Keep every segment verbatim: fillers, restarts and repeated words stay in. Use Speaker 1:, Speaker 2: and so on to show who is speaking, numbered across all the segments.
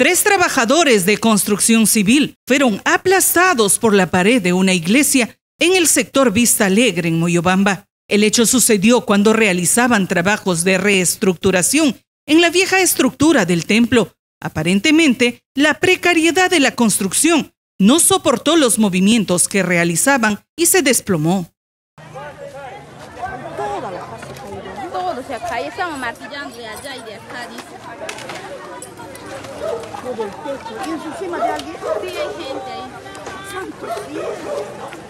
Speaker 1: Tres trabajadores de construcción civil fueron aplastados por la pared de una iglesia en el sector Vista Alegre, en Moyobamba. El hecho sucedió cuando realizaban trabajos de reestructuración en la vieja estructura del templo. Aparentemente, la precariedad de la construcción no soportó los movimientos que realizaban y se desplomó.
Speaker 2: Todo se ha caído, estamos martillando de allá y de acá, dice.
Speaker 3: Todo el techo. ¿Y es encima de alguien?
Speaker 2: Sí, hay gente ahí.
Speaker 3: ¡Santo cielo!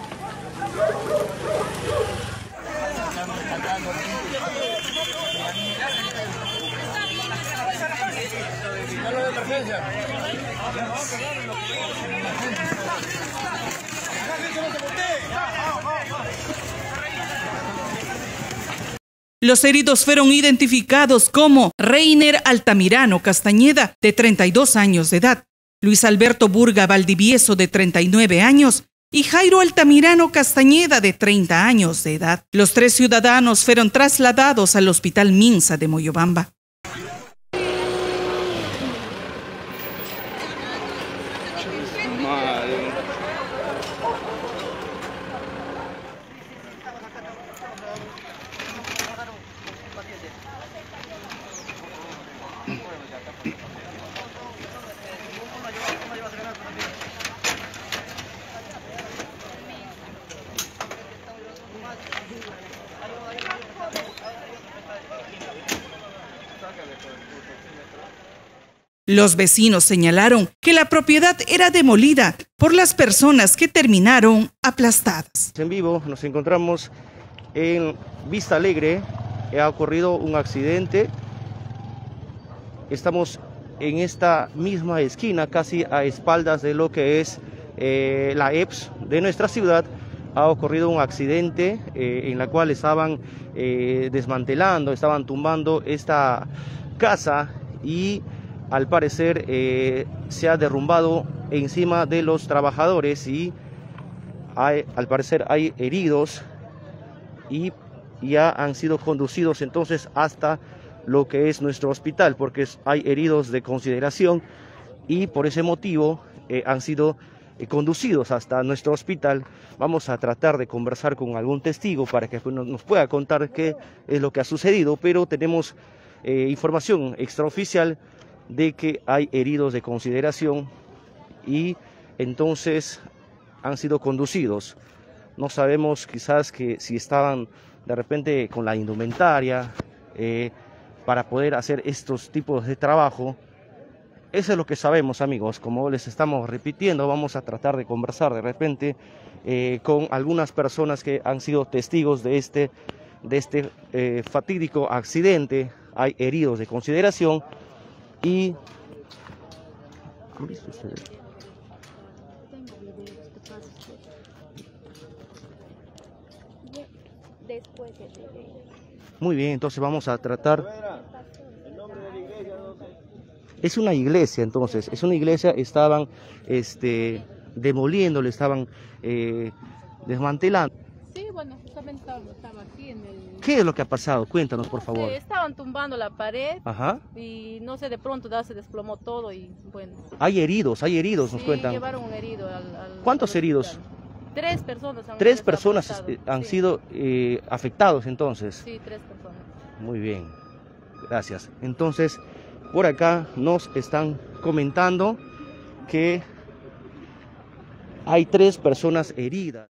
Speaker 1: Los heridos fueron identificados como Reiner Altamirano Castañeda, de treinta y dos años de edad, Luis Alberto Burga Valdivieso, de treinta y nueve años, y Jairo Altamirano Castañeda, de treinta años de edad. Los tres ciudadanos fueron trasladados al Hospital Minsa de Moyobamba. Los vecinos señalaron que la propiedad era demolida por las personas que terminaron aplastadas.
Speaker 4: En vivo nos encontramos en Vista Alegre. Ha ocurrido un accidente. Estamos en esta misma esquina, casi a espaldas de lo que es eh, la E P S de nuestra ciudad. Ha ocurrido un accidente eh, en la cual estaban eh, desmantelando, estaban tumbando esta casa y al parecer eh, se ha derrumbado encima de los trabajadores y hay, al parecer hay heridos y ya han sido conducidos entonces hasta lo que es nuestro hospital, porque hay heridos de consideración y por ese motivo eh, han sido eh, conducidos hasta nuestro hospital. Vamos a tratar de conversar con algún testigo para que nos pueda contar qué es lo que ha sucedido, pero tenemos eh, información extraoficial de que hay heridos de consideración y entonces han sido conducidos. No sabemos quizás que si estaban de repente con la indumentaria eh, para poder hacer estos tipos de trabajo. Eso es lo que sabemos, amigos. Como les estamos repitiendo, vamos a tratar de conversar de repente eh, con algunas personas que han sido testigos de este, de este eh, fatídico accidente. Hay heridos de consideración. Y ¿han visto ustedes? Muy bien, entonces vamos a tratar. Es una iglesia, entonces, es una iglesia. Estaban este, demoliendo, le estaban eh, desmantelando.
Speaker 2: Sí, bueno, justamente estaba, estaba aquí en el...
Speaker 4: ¿Qué es lo que ha pasado? Cuéntanos, por favor.
Speaker 2: Sí, estaban tumbando la pared.
Speaker 4: Ajá.
Speaker 2: Y no sé, de pronto ya se desplomó todo y bueno.
Speaker 4: Hay heridos, hay heridos, nos
Speaker 2: Sí,
Speaker 4: cuentan.
Speaker 2: llevaron un herido al, al
Speaker 4: ¿Cuántos
Speaker 2: al
Speaker 4: heridos?
Speaker 2: Tres personas han
Speaker 4: Tres personas
Speaker 2: afectado.
Speaker 4: han
Speaker 2: Sí.
Speaker 4: sido eh, afectados entonces.
Speaker 2: Sí, tres personas.
Speaker 4: Muy bien, gracias. Entonces, por acá nos están comentando que hay tres personas heridas.